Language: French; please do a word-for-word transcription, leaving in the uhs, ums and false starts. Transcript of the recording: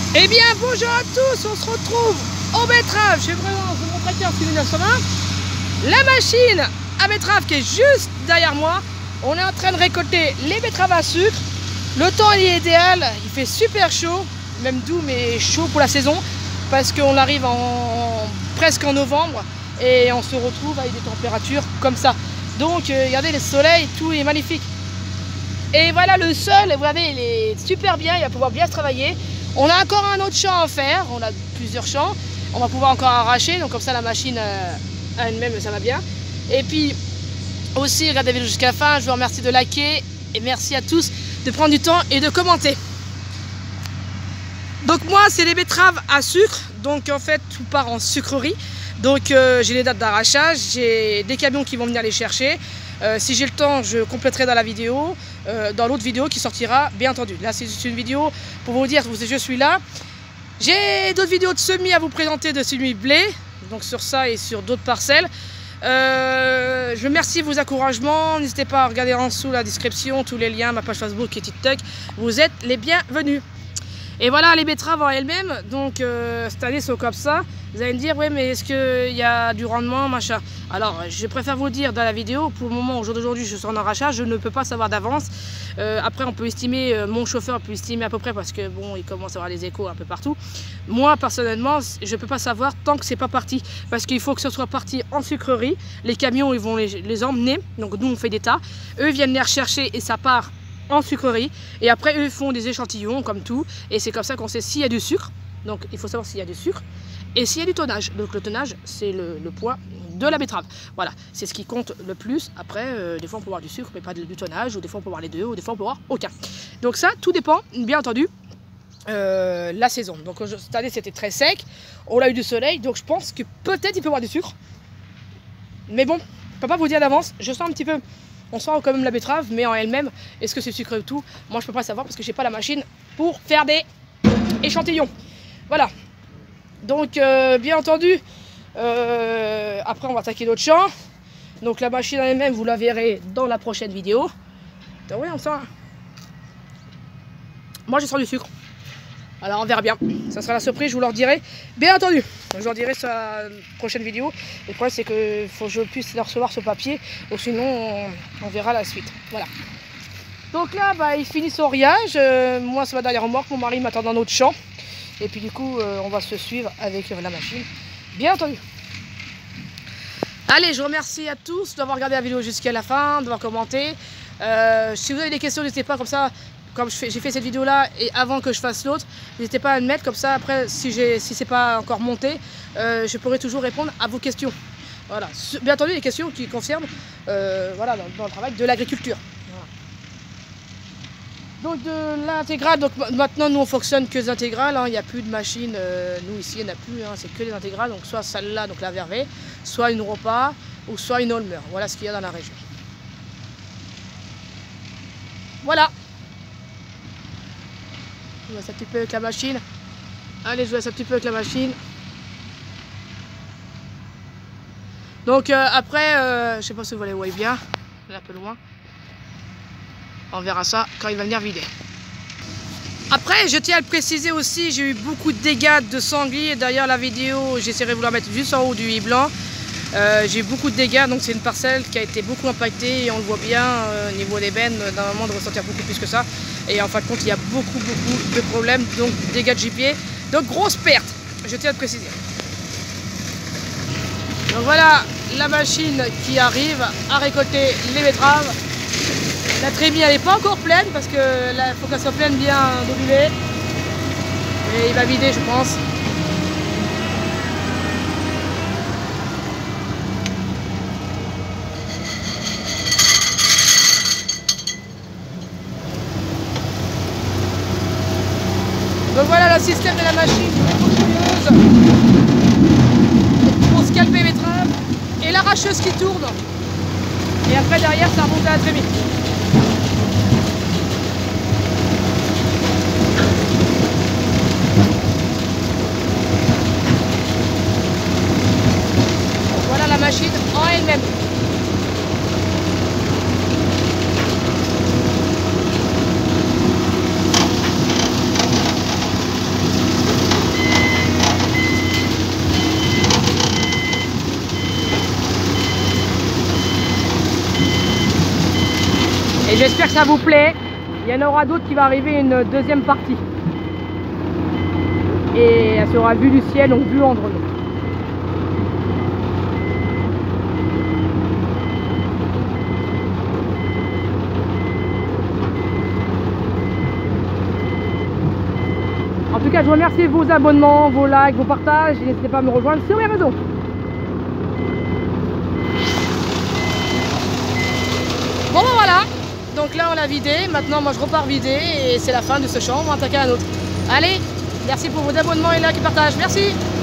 Eh bien bonjour à tous, on se retrouve au betterave chez Vraiment de mon tracteur mille neuf cent vingt. La machine à betterave qui est juste derrière moi. On est en train de récolter les betteraves à sucre. Le temps est idéal, il fait super chaud, même doux mais chaud pour la saison, parce qu'on arrive en presque en novembre et on se retrouve avec des températures comme ça. Donc euh, regardez le soleil, tout est magnifique. Et voilà le sol, vous voyez, il est super bien, il va pouvoir bien se travailler. On a encore un autre champ à faire, on a plusieurs champs, on va pouvoir encore arracher, donc comme ça la machine euh, elle-même ça va bien. Et puis aussi, regardez la vidéo jusqu'à la fin, je vous remercie de liker et merci à tous de prendre du temps et de commenter. Donc moi c'est les betteraves à sucre, donc en fait tout part en sucrerie. Donc euh, j'ai les dates d'arrachage, j'ai des camions qui vont venir les chercher. Euh, si j'ai le temps, je compléterai dans la vidéo, euh, dans l'autre vidéo qui sortira, bien entendu. Là, c'est juste une vidéo pour vous dire que je suis là. J'ai d'autres vidéos de semis à vous présenter de semis blé, donc sur ça et sur d'autres parcelles. Euh, je vous remercie de vos encouragements. N'hésitez pas à regarder en dessous la description, tous les liens, ma page Facebook et TikTok. Vous êtes les bienvenus. Et voilà les betteraves en elles-mêmes, donc euh, cette année sont comme ça. Vous allez me dire, oui mais est-ce qu'il y a du rendement, machin. Alors je préfère vous dire dans la vidéo, pour le moment, au jour d'aujourd'hui, je suis en arrachage, je ne peux pas savoir d'avance. Euh, après on peut estimer, euh, mon chauffeur peut estimer à peu près, parce que bon, il commence à avoir des échos un peu partout. Moi personnellement, je ne peux pas savoir tant que c'est pas parti, parce qu'il faut que ce soit parti en sucrerie. Les camions ils vont les, les emmener, donc nous on fait des tas. Eux viennent les rechercher et ça part en sucrerie, et après eux font des échantillons comme tout, et c'est comme ça qu'on sait s'il y a du sucre. Donc il faut savoir s'il y a du sucre et s'il y a du tonnage. Donc le tonnage c'est le, le poids de la betterave, voilà, c'est ce qui compte le plus. Après euh, des fois on peut avoir du sucre mais pas de, du tonnage, ou des fois on peut avoir les deux, ou des fois on peut avoir aucun. Donc ça tout dépend bien entendu euh, la saison. Donc cette année c'était très sec, on a eu du soleil, donc je pense que peut-être il peut y avoir du sucre, mais bon, je peux pas vous dire d'avance. Je sens un petit peu, on sent quand même la betterave, mais en elle-même, est-ce que c'est sucré ou tout? Moi, je peux pas savoir parce que j'ai pas la machine pour faire des échantillons. Voilà. Donc, euh, bien entendu, euh, après, on va attaquer d'autres champs. Donc, la machine en elle-même, vous la verrez dans la prochaine vidéo. Oui, on sent. Moi, je sens du sucre. Alors, on verra bien. Ça sera la surprise, je vous le redirai. Bien entendu. Je leur dirai sur la prochaine vidéo. Le problème c'est que faut que je puisse le recevoir ce papier, ou sinon on, on verra la suite. Voilà. Donc là bah, il finit son riage. Euh, moi ça va derrière remorque, mon mari m'attend dans notre champ. Et puis du coup euh, on va se suivre avec euh, la machine. Bien entendu. Allez, je vous remercie à tous d'avoir regardé la vidéo jusqu'à la fin, d'avoir commenté. Euh, si vous avez des questions, n'hésitez pas comme ça. Comme j'ai fait cette vidéo là et avant que je fasse l'autre, n'hésitez pas à le mettre comme ça. Après, si, si c'est pas encore monté, euh, je pourrai toujours répondre à vos questions. Voilà, bien entendu les questions qui concernent euh, voilà, dans, dans le travail de l'agriculture. Voilà. Donc de l'intégrale, donc maintenant nous on fonctionne que des intégrales, hein, il n'y a plus de machines, euh, nous ici il n'y en a plus, hein, c'est que des intégrales, donc soit celle-là, donc la Vervet, soit une Repas ou soit une Holmer. Voilà ce qu'il y a dans la région. Voilà. Je vous laisse un petit peu avec la machine. Allez, je vous laisse un petit peu avec la machine. Donc euh, après, euh, je sais pas si vous les voyez bien, c'est un peu loin. On verra ça quand il va venir vider. Après, je tiens à le préciser aussi, j'ai eu beaucoup de dégâts de sangliers. D'ailleurs, la vidéo, j'essaierai de vous la mettre juste en haut du i blanc. Euh, j'ai eu beaucoup de dégâts, donc c'est une parcelle qui a été beaucoup impactée et on le voit bien euh, au niveau des bennes, d'un moment de ressentir beaucoup plus que ça. Et en fin de compte, il y a beaucoup, beaucoup de problèmes, donc dégâts de gibier, donc grosse perte, je tiens à le préciser. Donc voilà la machine qui arrive à récolter les betteraves. La trémie elle n'est pas encore pleine parce qu'il faut qu'elle soit pleine bien d'olivet. Et il va vider je pense. Donc voilà le système de la machine pour scalper les betteraves et l'arracheuse qui tourne. Et après derrière ça remonte à la trémie. Voilà la machine en elle-même. j'espère que ça vous plaît. Il y en aura d'autres qui va arriver une deuxième partie. Et elle sera vue du ciel, donc vue en drone. En tout cas, je vous remercie vos abonnements, vos likes, vos partages. N'hésitez pas à me rejoindre sur les réseaux. Bon ben voilà, donc là on a vidé, maintenant moi je repars vider et c'est la fin de ce champ, on va attaquer un autre. Allez, merci pour vos abonnements et likes et partages, merci.